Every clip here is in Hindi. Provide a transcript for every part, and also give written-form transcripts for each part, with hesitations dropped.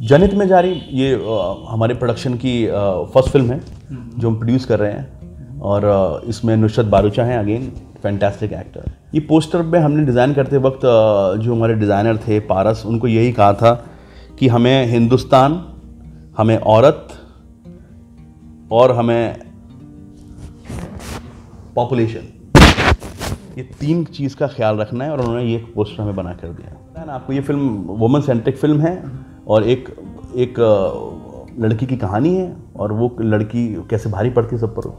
जनित में जारी ये हमारे प्रोडक्शन की फर्स्ट फिल्म है जो हम प्रोड्यूस कर रहे हैं और इसमें नुसरत बारूचा हैं, अगेन फैंटास्टिक एक्टर। ये पोस्टर में हमने डिज़ाइन करते वक्त जो हमारे डिज़ाइनर थे पारस, उनको यही कहा था कि हमें हिंदुस्तान, हमें औरत और हमें पॉपुलेशन, ये तीन चीज़ का ख्याल रखना है और उन्होंने ये पोस्टर हमें बना कर दिया। आपको ये फिल्म वुमन सेंट्रिक फिल्म है और एक लड़की की कहानी है और वो लड़की कैसे भारी पड़ती है सब पर।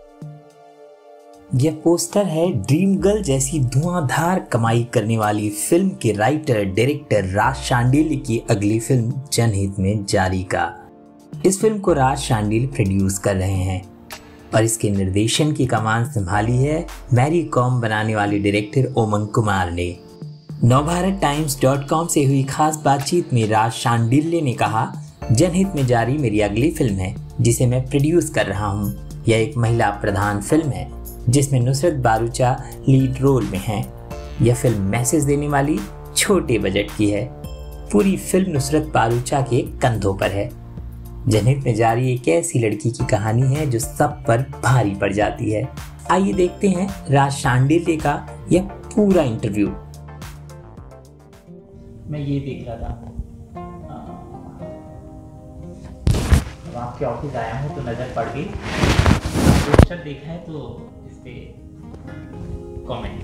यह पोस्टर है ड्रीम गर्ल जैसी धुआंधार कमाई करने वाली फिल्म के राइटर डायरेक्टर राज शांडिल्य की अगली फिल्म जनहित में जारी का। इस फिल्म को राज शांडिल्य प्रोड्यूस कर रहे हैं और इसके निर्देशन की कमान संभाली है मैरी कॉम बनाने वाले डायरेक्टर ओमंग कुमार ने। नवभारत-टाइम्स.com से हुई खास बातचीत में राज शांडिल्य ने कहा, जनहित में जारी मेरी अगली फिल्म है जिसे मैं प्रोड्यूस कर रहा हूँ। यह एक महिला प्रधान फिल्म है जिसमें नुसरत बारूचा लीड रोल में हैं। यह फिल्म मैसेज देने वाली छोटे बजट की है। पूरी फिल्म नुसरत बारूचा के कंधों पर है। जनहित में जारी एक ऐसी लड़की की कहानी है जो सब पर भारी पड़ जाती है। आइए देखते हैं राज शांडिल्य का यह पूरा इंटरव्यू। मैं ये देख रहा था, आपके ऑफिस आया हूँ तो नज़र पड़ गई, पोस्टर देखा है तो इस पे कमेंट।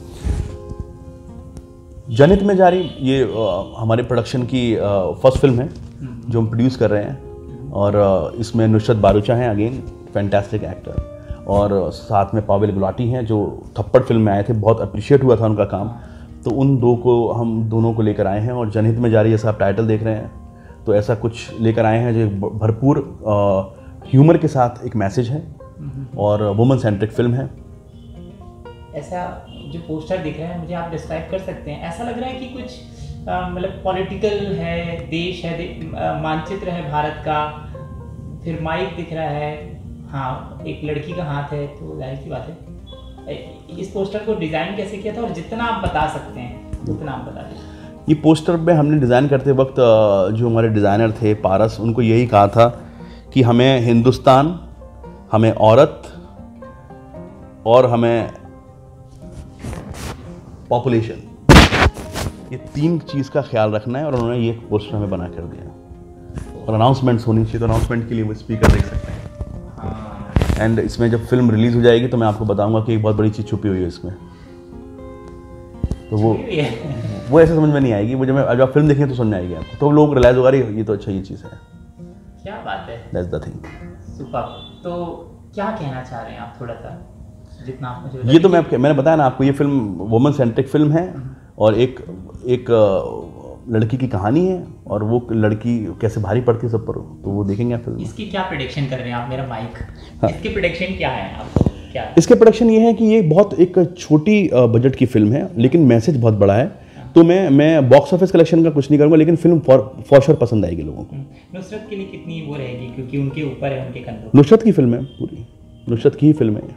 जनित में जारी ये हमारे प्रोडक्शन की फर्स्ट फिल्म है जो हम प्रोड्यूस कर रहे हैं और इसमें नुसरत बारूचा हैं, अगेन फैंटास्टिक एक्टर, और साथ में पावेल गुलाटी हैं जो थप्पड़ फिल्म में आए थे, बहुत अप्रिशिएट हुआ था उनका काम। तो उन दो को हम दोनों को लेकर आए हैं और जनहित में जारी जैसा आप टाइटल देख रहे हैं तो ऐसा कुछ लेकर आए हैं जो भरपूर ह्यूमर के साथ एक मैसेज है और वुमन सेंट्रिक फिल्म है। ऐसा जो पोस्टर दिख रहा है मुझे आप डिस्क्राइब कर सकते हैं? ऐसा लग रहा है कि कुछ मतलब पॉलिटिकल है, देश है, मानचित्र है भारत का, फिर माइक दिख रहा है, हाँ एक लड़की का हाथ है, तो जाहिर सी बात है। इस पोस्टर को डिज़ाइन कैसे किया था और जितना आप बता सकते हैं उतना आप बता दीजिए। ये पोस्टर में हमने डिज़ाइन करते वक्त जो हमारे डिज़ाइनर थे पारस, उनको यही कहा था कि हमें हिंदुस्तान, हमें औरत और हमें पॉपुलेशन, ये तीन चीज़ का ख्याल रखना है और उन्होंने ये पोस्टर हमें बना कर दिया। और अनाउंसमेंट्स होनी चाहिए, तो अनाउंसमेंट के लिए वो स्पीकर देख सकते हैं। एंड इसमें जब फिल्म रिलीज़ हो जाएगी तो मैं आपको बताऊंगा कि एक बहुत बड़ी चीज़ छुपी हुई है इसमें, तो वो ऐसे समझ में नहीं आएगी, वो जब आप फिल्म देखेंगे तो समझ में आएगी आपको, तो लोगों को रियलाइज होगा ये तो अच्छा ये चीज़ है। क्या बात है, दैट्स द थिंग। सुपर। तो क्या कहना चाह रहे हैं आप थोड़ा सा, जितना आप मुझे? ये तो मैंने बताया ना आपको, ये फिल्म वुमन सेंट्रिक फिल्म है और एक लड़की की कहानी है और वो लड़की कैसे भारी पड़ती है सब पर, तो वो देखेंगे आप फिल्म। इसकी क्या प्रेडिक्शन कर रहे हैं आप? मेरा माइक, हाँ। इसकी प्रेडिक्शन क्या है आपको? क्या इसके प्रोडक्शन ये है कि ये बहुत एक छोटी बजट की फिल्म है लेकिन मैसेज बहुत बड़ा है। तो मैं बॉक्स ऑफिस कलेक्शन का कुछ नहीं करूँगा लेकिन फिल्म फॉर श्योर पसंद आएगी लोगों को। नुसरत के लिए कितनी वो रहेगी, क्योंकि उनके ऊपर है, उनके कंधों? नुसरत की फिल्म है, पूरी नुसरत की ही फिल्म है।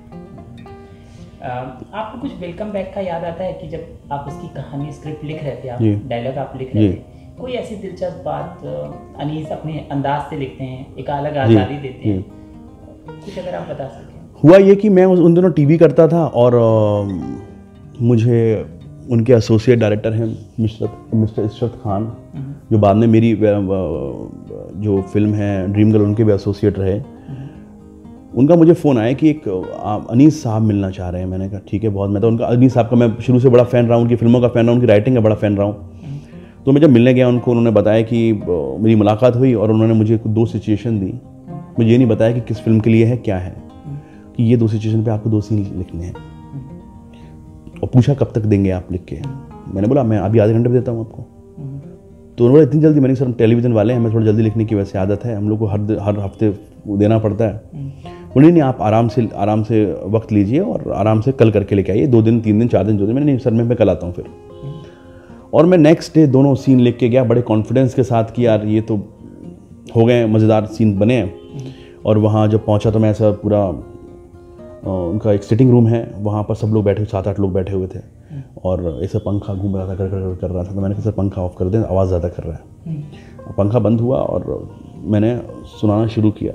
आपको कुछ वेलकम बैक का याद आता है कि जब आप उसकी कहानी स्क्रिप्ट लिख रहे थे, आप डायलॉग आप लिख रहे थे, कोई ऐसी दिलचस्प बात अनीस अपने अंदाज से लिखते हैं, एक अलग आज़ादी देते हैं, कुछ अगर आप बता सकें? हुआ ये कि मैं उन दिनों टीवी करता था और मुझे उनके एसोसिएट डायरेक्टर हैं मिस्टर इशरत खान, जो बाद में मेरी जो फिल्म है ड्रीम गर्ल उनके भी एसोसिएट रहे। उनका मुझे फ़ोन आया कि एक अनीस साहब मिलना चाह रहे हैं। मैंने कहा ठीक है, बहुत, मैं तो उनका अनीस साहब का मैं शुरू से बड़ा फ़ैन रहा हूँ, उनकी फिल्मों का फ़ैन रहा हूँ, उनकी राइटिंग का बड़ा फ़ैन रहा हूँ। तो मैं जब मिलने गया उनको, उन्होंने बताया कि मेरी मुलाकात हुई और उन्होंने मुझे दो सिचुएशन दी। मुझे ये नहीं बताया कि किस फिल्म के लिए है, क्या है, कि ये दो सिचुएशन पे आपको 2 सीन लिखने हैं और पूछा कब तक देंगे आप लिख के। मैंने बोला मैं अभी आधे घंटे में देता हूँ आपको। तो उन्होंने इतनी जल्दी, मैंने सर हम टेलीविज़न वाले हैं, हमें थोड़ा जल्दी लिखने की वैसे आदत है, हम लोग को हर हफ्ते देना पड़ता है। बोले नहीं आप आराम से वक्त लीजिए और आराम से कल करके लेके आइए, 2 दिन 3 दिन 4 दिन 2 दिन। मैंने नहीं सर मैं कल आता हूँ फिर। और मैं नेक्स्ट डे दोनों सीन लिख के गया बड़े कॉन्फिडेंस के साथ कि यार ये तो हो गए, मज़ेदार सीन बने हैं। और वहाँ जब पहुँचा तो मैं ऐसा पूरा उनका एक सिटिंग रूम है, वहाँ पर सब लोग बैठे, 7-8 लोग बैठे हुए थे और ऐसा पंखा घूम रहा था, कर रहा था। तो मैंने कहा सर पंखा ऑफ कर दें, आवाज़ ज़्यादा कर रहा है। पंखा बंद हुआ और मैंने सुनाना शुरू किया।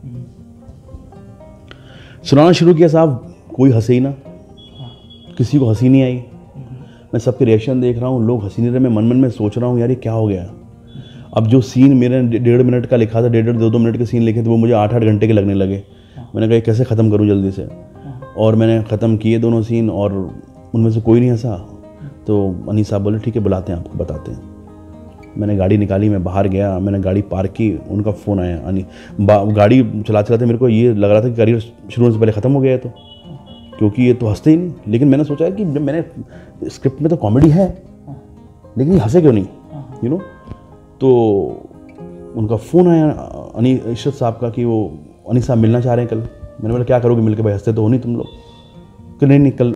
साहब, कोई हंसे ही ना, किसी को हंसी नहीं आई। मैं सबके रिएक्शन देख रहा हूँ, लोग हंसी नहीं रहे। मैं मन में सोच रहा हूँ यार ये क्या हो गया। अब जो सीन मेरे 1.5 मिनट का लिखा था, 1.5-2 मिनट के सीन लिखे थे, वो मुझे 8-8 घंटे के लगने लगे। मैंने कहा कैसे ख़त्म करूँ जल्दी से, और मैंने ख़त्म किए दोनों सीन और उनमें से कोई नहीं हंसा। तो अनीस साहब बोले ठीक है बुलाते हैं आपको, बताते हैं। मैंने गाड़ी निकाली, मैं बाहर गया, मैंने गाड़ी पार्क की, उनका फ़ोन आया। गाड़ी चलाते मेरे को ये लग रहा था कि करियर शुरू होने से पहले ख़त्म हो गया है, तो क्योंकि ये तो हंसते ही नहीं। लेकिन मैंने सोचा कि जब मैंने स्क्रिप्ट में तो कॉमेडी है, लेकिन ये हंसे क्यों नहीं, यू नो। तो उनका फ़ोन आया इशरत साहब का कि वो अनीस साहब मिलना चाह रहे हैं कल। मैंने बोला क्या करोगे मिल के, भाई हंसते तो हो नहीं तुम लोग। कि नहीं कल